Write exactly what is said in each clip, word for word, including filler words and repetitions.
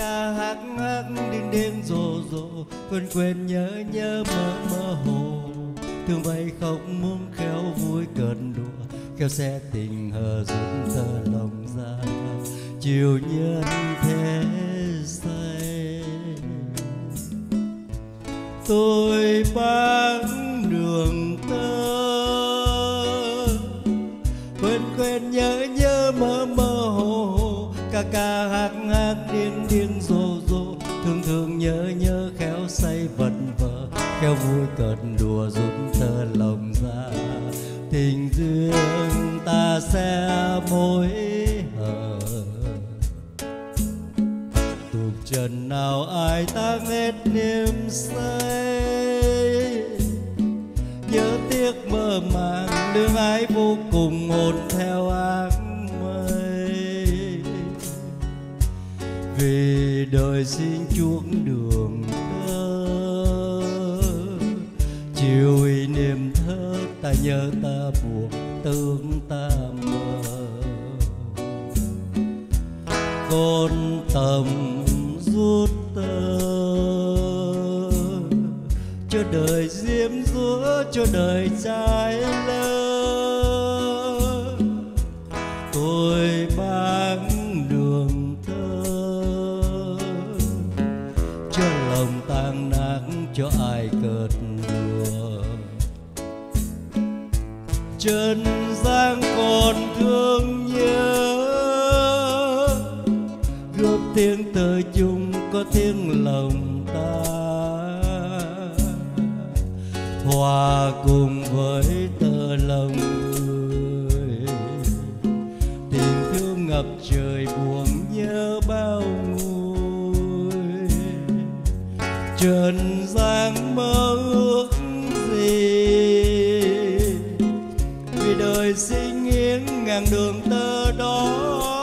ca hát hát điên điên rồ rồ, quên quên nhớ nhớ mơ mơ hồ. Thương vây không muốn khéo vui cợt đùa, khéo sẽ tình hờ rút tơ lòng ra, chiều nhân thế say. Tôi bán đường tơ, quên quên nhớ nhớ mơ mơ hồ hồ, ca ca hát hát điên điên rồ rồ, thương thương nhớ nhớ khéo say vật vờ, khéo vui cợt đùa rút tơ lòng ra, tình duyên ta sẽ mối hờ. Tục trần nào ai ta hết niềm say, nhớ tiếc mơ màng lương ái vô cùng hồn theo áng mây. Vì đời xin chuốc đường tơ, chiều ý niềm thơ ta nhớ ta buồn tương ta mơ. Con tầm rút tơ, cho đời diêm dúa cho đời trái lơ. Tôi bán đường tơ, cho lòng tan nát cho ai cợt đùa. Trần gian còn thương nhớ, góp tiếng tơ chung có tiếng lòng ta, hòa cùng với tơ lòng người. Tình thương ngập trời buồn nhớ bao người, trần gian mơ ước gì, vì đời sinh nghiêng ngàn đường tơ đó.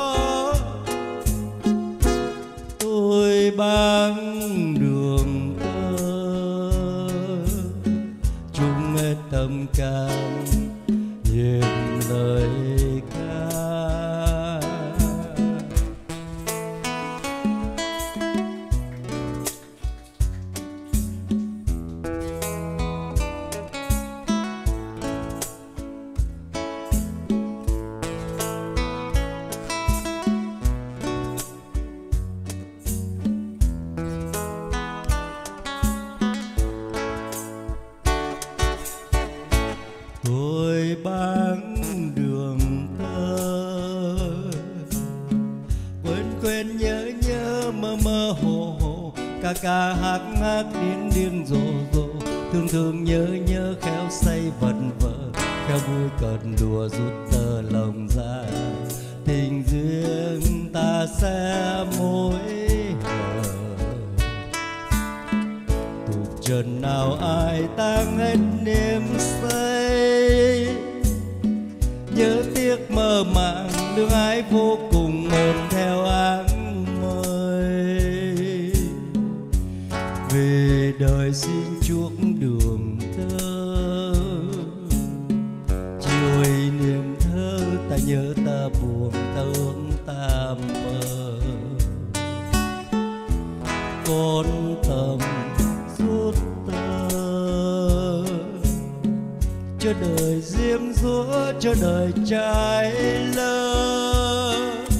Tôi bán đường tơ, chung hết tâm can hiền lời ca. Tôi bán đường tơ, quên quên nhớ nhớ mơ mơ hồ hồ, ca ca hát hát điên điên rồ rồ, thương thương nhớ nhớ khéo say vật vờ, khéo vui cợt đùa rút tơ lòng ra, tình duyên ta sẽ mối hờ. Tục trần nào ai tan hết niềm say, nhớ tiếc mơ màng lương ái vô cùng hồn theo áng mây. Vì đời xin chuốc đường tơ, chiều ý niềm thơ ta nhớ ta buồn tương ta mơ. Con tầm rút tơ, cho đời diêm dúa cho đời trái lơ.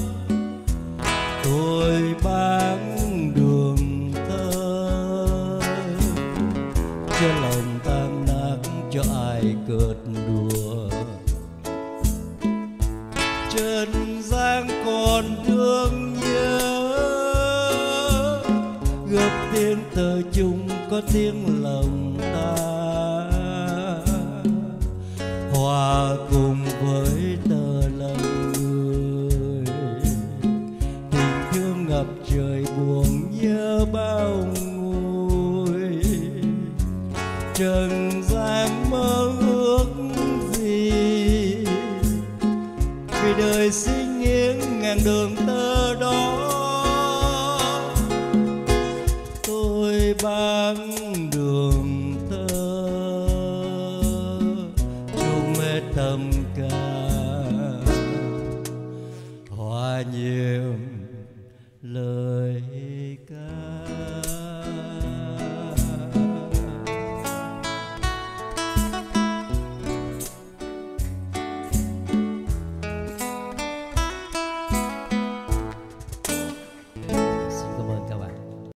Tôi bán đường tơ, cho lòng tan nát cho ai cợt đùa. Trần gian còn thương nhớ, góp tiếng tơ chung có tiếng lòng ta, hòa cùng với tơ lòng người. Tình thương ngập trời buồn nhớ bao người, trần gian mơ ước gì, vì đời sinh nghiêng ngàn đường tơ đó. Tôi bán đường tơ, chung hết tâm